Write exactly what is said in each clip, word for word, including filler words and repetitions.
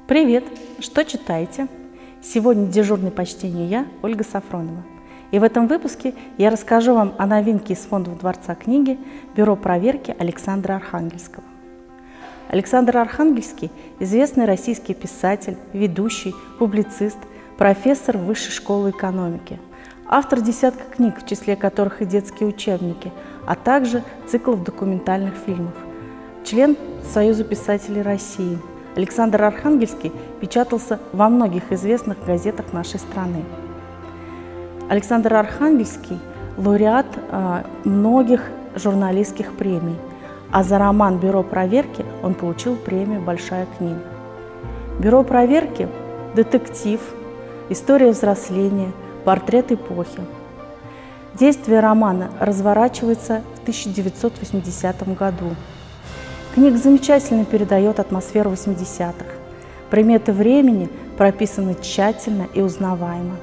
Привет! Что читаете? Сегодня дежурный по чтению я, Ольга Сафронова. И в этом выпуске я расскажу вам о новинке из фондов Дворца книги «Бюро проверки» Александра Архангельского. Александр Архангельский – известный российский писатель, ведущий, публицист, профессор Высшей школы экономики, автор десятка книг, в числе которых и детские учебники, а также циклов документальных фильмов, член Союза писателей России. Александр Архангельский печатался во многих известных газетах нашей страны. Александр Архангельский – лауреат э, многих журналистских премий, а за роман «Бюро проверки» он получил премию «Большая книга». «Бюро проверки» – детектив, история взросления, портрет эпохи. Действие романа разворачивается в тысяча девятьсот восьмидесятом году. Книга замечательно передает атмосферу восьмидесятых. Приметы времени прописаны тщательно и узнаваемо.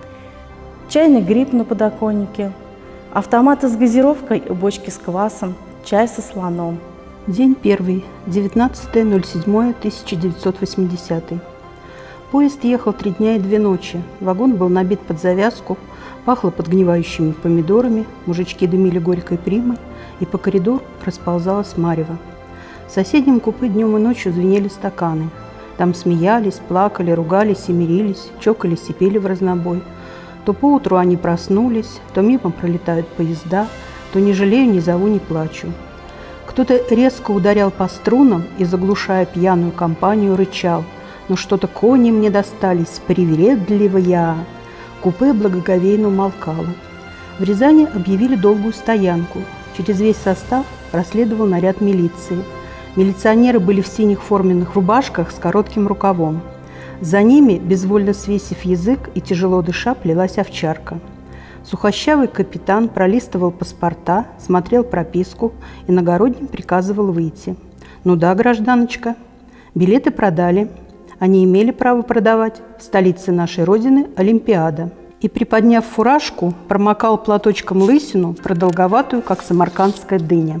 Чайный гриб на подоконнике, автоматы с газировкой и бочки с квасом, чай со слоном. День первый, девятнадцатое ноль седьмое тысяча девятьсот восьмидесятый. Поезд ехал три дня и две ночи. Вагон был набит под завязку, пахло подгнивающими помидорами, мужички дымили горькой примой, и по коридору расползалась марево. В соседнем купе днем и ночью звенели стаканы. Там смеялись, плакали, ругались и мирились, чокались и пели в разнобой. То поутру они проснулись, то мимо пролетают поезда, то не жалею, не зову, не плачу. Кто-то резко ударял по струнам и, заглушая пьяную компанию, рычал: «Ну что-то кони мне достались, привередливая!» Купе благоговейно умолкало. В Рязани объявили долгую стоянку. Через весь состав проследовал наряд милиции. Милиционеры были в синих форменных рубашках с коротким рукавом. За ними, безвольно свесив язык и тяжело дыша, плелась овчарка. Сухощавый капитан пролистывал паспорта, смотрел прописку, иногородним приказывал выйти. «Ну да, гражданочка, билеты продали. Они имели право продавать. В столице нашей родины Олимпиада». И, приподняв фуражку, промокал платочком лысину, продолговатую, как самаркандская дыня.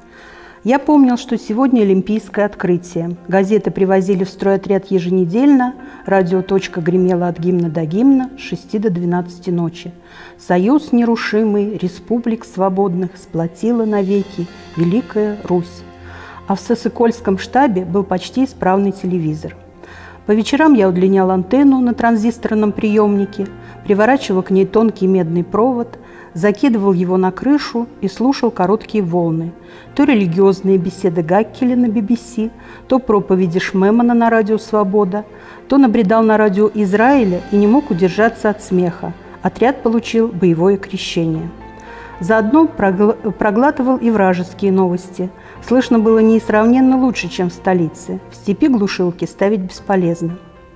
Я помнил, что сегодня олимпийское открытие. Газеты привозили в стройотряд еженедельно, радио «Точка» гремело от гимна до гимна с шести до двенадцати ночи. Союз нерушимый республик свободных сплотила навеки Великая Русь. А в Сысыкольском штабе был почти исправный телевизор. По вечерам я удлинял антенну на транзисторном приемнике, приворачивал к ней тонкий медный провод, закидывал его на крышу и слушал короткие волны. То религиозные беседы Гаккеля на би би си, то проповеди Шмемана на радио «Свобода», то набредал на радио Израиля и не мог удержаться от смеха. Отряд получил боевое крещение. Заодно проглатывал и вражеские новости. Слышно было несравненно лучше, чем в столице. В степи глушилки ставить бесполезно.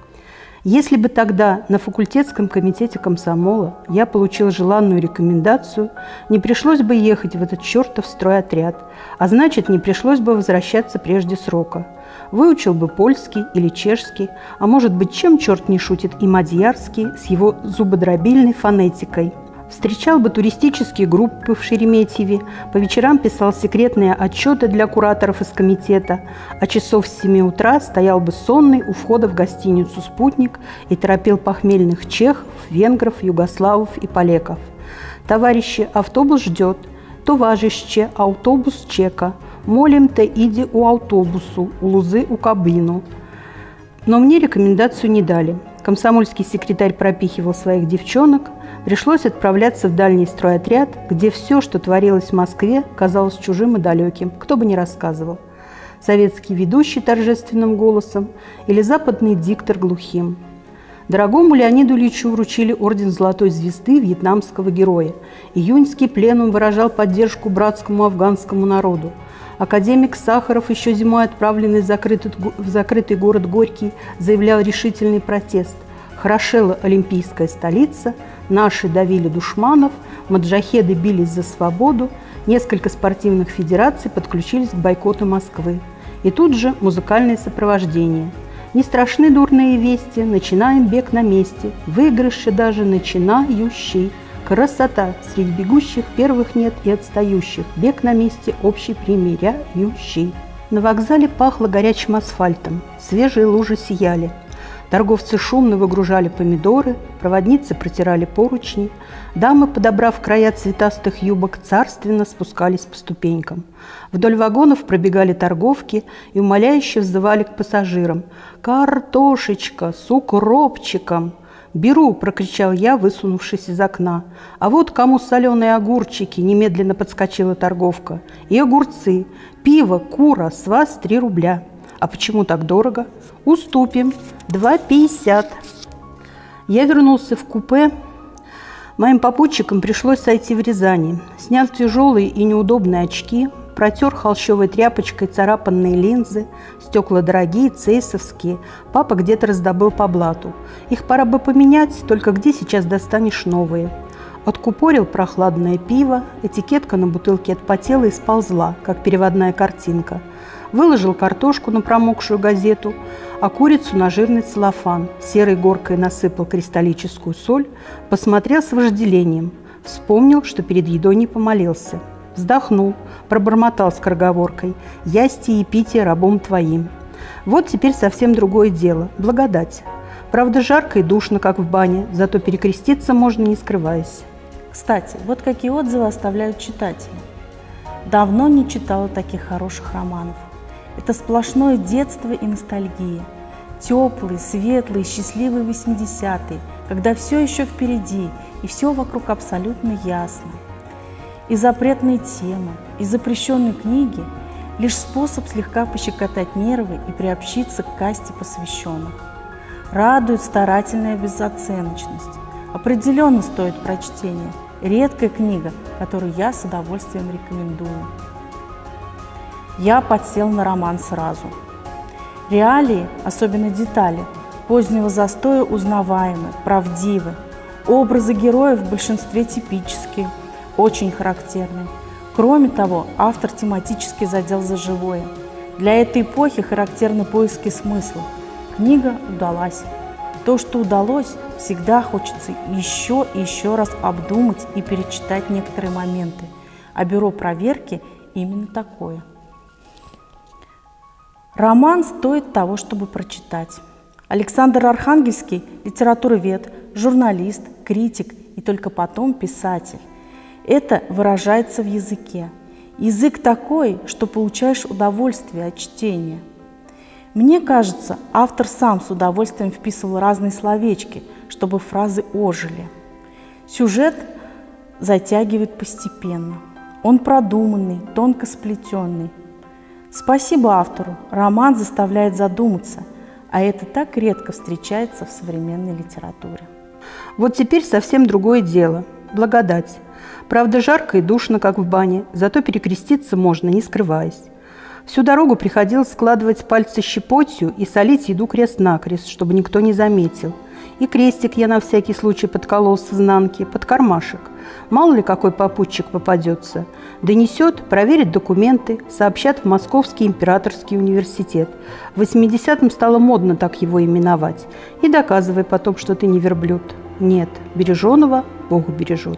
Если бы тогда на факультетском комитете комсомола я получил желанную рекомендацию, не пришлось бы ехать в этот чертов стройотряд, а значит, не пришлось бы возвращаться прежде срока. Выучил бы польский или чешский, а может быть, чем черт не шутит, и мадьярский с его зубодробильной фонетикой. Встречал бы туристические группы в Шереметьеве, по вечерам писал секретные отчеты для кураторов из комитета, а часов с семи утра стоял бы сонный у входа в гостиницу «Спутник» и торопил похмельных чехов, венгров, югославов и полеков. «Товарищи, автобус ждет. Товарищи, автобус чека. Молим-те иди у автобусу, у лузы у кабину». Но мне рекомендацию не дали. Комсомольский секретарь пропихивал своих девчонок. Пришлось отправляться в дальний стройотряд, где все, что творилось в Москве, казалось чужим и далеким, кто бы ни рассказывал. Советский ведущий торжественным голосом или западный диктор глухим. Дорогому Леониду Ильичу вручили орден Золотой звезды вьетнамского героя. Июньский пленум выражал поддержку братскому афганскому народу. Академик Сахаров, еще зимой отправленный в закрытый, в закрытый город Горький, заявлял решительный протест. Хорошела олимпийская столица, наши давили душманов, маджахеды бились за свободу, несколько спортивных федераций подключились к бойкоту Москвы. И тут же музыкальное сопровождение. Не страшны дурные вести, начинаем бег на месте, выигрыши даже начинающий. Красота! Среди бегущих первых нет и отстающих, бег на месте общий примиряющий. На вокзале пахло горячим асфальтом, свежие лужи сияли. Торговцы шумно выгружали помидоры, проводницы протирали поручни, дамы, подобрав края цветастых юбок, царственно спускались по ступенькам. Вдоль вагонов пробегали торговки и умоляюще взывали к пассажирам: «Картошечка с укропчиком!» «Беру!» – прокричал я, высунувшись из окна. «А вот кому соленые огурчики!» – немедленно подскочила торговка. «И огурцы! Пиво, кура, с вас три рубля!» «А почему так дорого?» «Уступим. Два пятьдесят». Я вернулся в купе. Моим попутчикам пришлось сойти в Рязани. Снял тяжелые и неудобные очки, протер холщовой тряпочкой царапанные линзы, стекла дорогие, цейсовские. Папа где-то раздобыл по блату. Их пора бы поменять, только где сейчас достанешь новые? Откупорил прохладное пиво, этикетка на бутылке отпотела и сползла, как переводная картинка. Выложил картошку на промокшую газету, а курицу на жирный целлофан. Серой горкой насыпал кристаллическую соль, посмотрел с вожделением. Вспомнил, что перед едой не помолился. Вздохнул, пробормотал скороговоркой: «Ясти и питие рабом твоим». Вот теперь совсем другое дело – благодать. Правда, жарко и душно, как в бане, зато перекреститься можно, не скрываясь. Кстати, вот какие отзывы оставляют читатели. Давно не читала таких хороших романов. Это сплошное детство и ностальгия. Теплые, светлые, счастливые восьмидесятые, когда все еще впереди и все вокруг абсолютно ясно. И запретные темы, и запрещенные книги – лишь способ слегка пощекотать нервы и приобщиться к касте посвященных. Радует старательная безоценочность. Определенно стоит прочтения. Редкая книга, которую я с удовольствием рекомендую. Я подсел на роман сразу. Реалии, особенно детали, позднего застоя узнаваемы, правдивы. Образы героев в большинстве типические, очень характерны. Кроме того, автор тематически задел за живое. Для этой эпохи характерны поиски смыслов. Книга удалась. То, что удалось, всегда хочется еще и еще раз обдумать и перечитать некоторые моменты. А бюро проверки именно такое. Роман стоит того, чтобы прочитать. Александр Архангельский – литературовед, журналист, критик и только потом писатель. Это выражается в языке. Язык такой, что получаешь удовольствие от чтения. Мне кажется, автор сам с удовольствием вписывал разные словечки, чтобы фразы ожили. Сюжет затягивает постепенно. Он продуманный, тонко сплетенный. Спасибо автору, роман заставляет задуматься, а это так редко встречается в современной литературе. Вот теперь совсем другое дело – благодать. Правда, жарко и душно, как в бане, зато перекреститься можно, не скрываясь. Всю дорогу приходилось складывать пальцы щепотью и солить еду крест-накрест, чтобы никто не заметил. И крестик я на всякий случай подколол с изнанки, под кармашек. Мало ли какой попутчик попадется. Донесет, проверит документы, сообщат в Московский императорский университет. В восьмидесятом стало модно так его именовать. И доказывай потом, что ты не верблюд. Нет, береженого Бог бережет.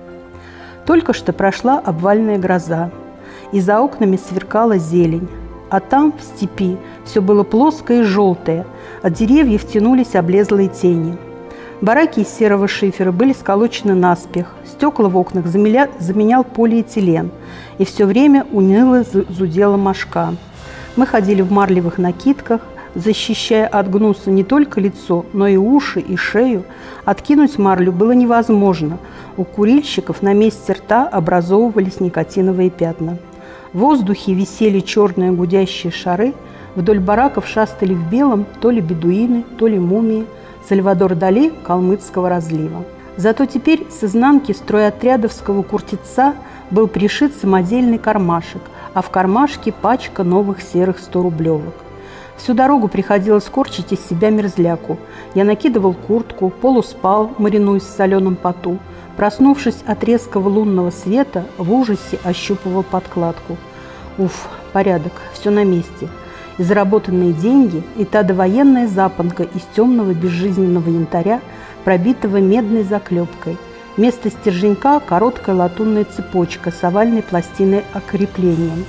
Только что прошла обвальная гроза, и за окнами сверкала зелень. А там, в степи, все было плоское и желтое, от деревьев тянулись облезлые тени. Бараки из серого шифера были сколочены наспех, стекла в окнах заменя... заменял полиэтилен, и все время уныло зудела мошка. Мы ходили в марлевых накидках, защищая от гнуса не только лицо, но и уши, и шею. Откинуть марлю было невозможно. У курильщиков на месте рта образовывались никотиновые пятна. В воздухе висели черные гудящие шары, вдоль бараков шастали в белом то ли бедуины, то ли мумии, Сальвадор Дали калмыцкого разлива. Зато теперь с изнанки стройотрядовского куртица был пришит самодельный кармашек, а в кармашке пачка новых серых сторублевок. Всю дорогу приходилось корчить из себя мерзляку. Я накидывал куртку, полуспал, маринуясь в соленом поту. Проснувшись от резкого лунного света, в ужасе ощупывал подкладку. Уф, порядок, все на месте. И заработанные деньги, и та довоенная запонка из темного безжизненного янтаря, пробитого медной заклепкой. Вместо стерженька короткая латунная цепочка с овальной пластиной окреплением.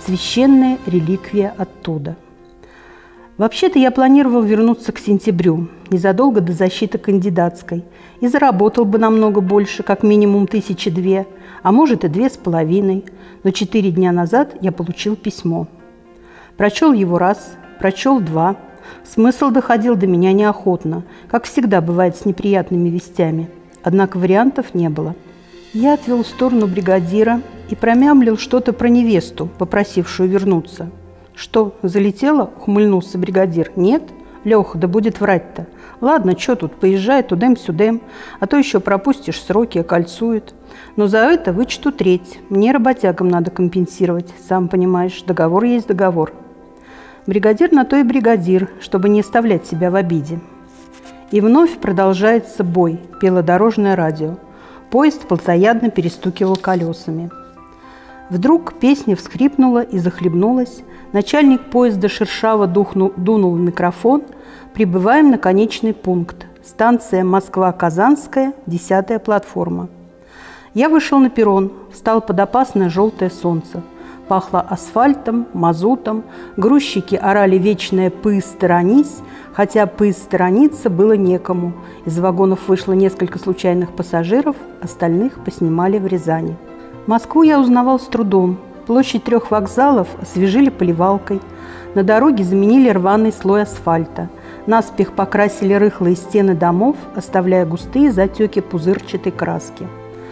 священная реликвия оттуда. Вообще-то я планировал вернуться к сентябрю, незадолго до защиты кандидатской, и заработал бы намного больше, как минимум тысячи две, а может и две с половиной, но четыре дня назад я получил письмо. Прочел его раз, прочел два, смысл доходил до меня неохотно, как всегда бывает с неприятными вестями, однако вариантов не было. Я отвел в сторону бригадира и промямлил что-то про невесту, попросившую вернуться. «Что, залетело?» – ухмыльнулся бригадир. «Нет? Леха, да будет врать-то. Ладно, что тут, поезжай тудем-сюдем, а то еще пропустишь сроки, окольцуют. Но за это вычту треть. Мне работягам надо компенсировать, сам понимаешь, договор есть договор». Бригадир на то и бригадир, чтобы не оставлять себя в обиде. И вновь продолжается бой, пело дорожное радио. Поезд плотоядно перестукивал колесами. Вдруг песня всхрипнула и захлебнулась. Начальник поезда шершаво духнул, дунул в микрофон. Прибываем на конечный пункт. Станция Москва-Казанская, десятая платформа. Я вышел на перрон, встал под опасное желтое солнце. Пахло асфальтом, мазутом. Грузчики орали вечное «пы, сторонись», хотя «пы, сторониться» было некому. Из вагонов вышло несколько случайных пассажиров, остальных поснимали в Рязани. Москву я узнавал с трудом. Площадь трех вокзалов освежили поливалкой. На дороге заменили рваный слой асфальта. Наспех покрасили рыхлые стены домов, оставляя густые затеки пузырчатой краски.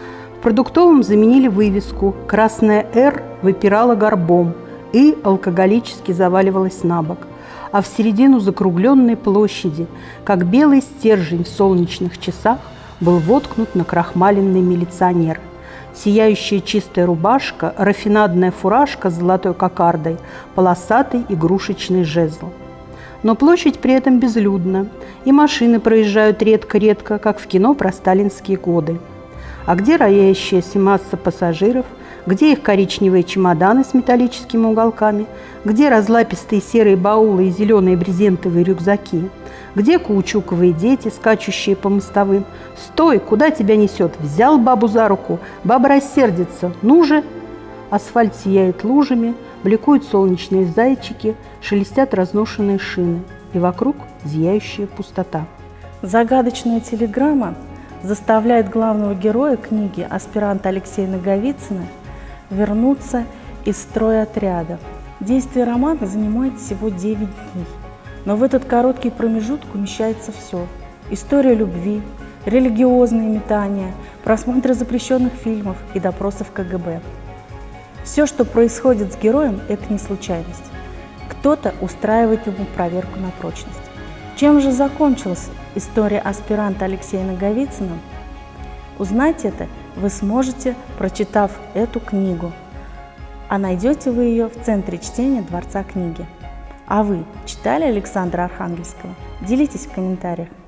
В продуктовом заменили вывеску. Красная «Р» выпирала горбом и алкоголически заваливалась на бок. А в середину закругленной площади, как белый стержень в солнечных часах, был воткнут накрахмаленный милиционер. Сияющая чистая рубашка, рафинадная фуражка с золотой кокардой, полосатый игрушечный жезл. Но площадь при этом безлюдна, и машины проезжают редко-редко, как в кино про сталинские годы. А где роящаяся масса пассажиров, где их коричневые чемоданы с металлическими уголками, где разлапистые серые баулы и зеленые брезентовые рюкзаки, где каучуковые дети, скачущие по мостовым. «Стой! Куда тебя несет? Взял бабу за руку! Баба рассердится! Ну же!» Асфальт сияет лужами, бликуют солнечные зайчики, шелестят разношенные шины, и вокруг зияющая пустота. Загадочная телеграмма заставляет главного героя книги, аспиранта Алексея Наговицына, вернуться из стройотряда. Действие романа занимает всего девять дней. Но в этот короткий промежуток умещается все. История любви, религиозные метания, просмотры запрещенных фильмов и допросов ка гэ бэ. Все, что происходит с героем, это не случайность. Кто-то устраивает ему проверку на прочность. Чем же закончилась история аспиранта Алексея Наговицына? Узнать это вы сможете, прочитав эту книгу. А найдете вы ее в Центре чтения Дворца книги. А вы читали Александра Архангельского? Делитесь в комментариях.